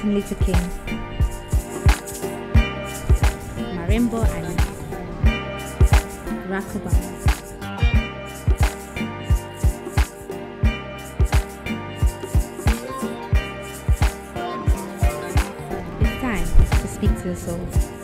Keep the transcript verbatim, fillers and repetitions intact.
Martin Luther King, Marimbo Ali, Barack Obama. It's time to speak to the soul.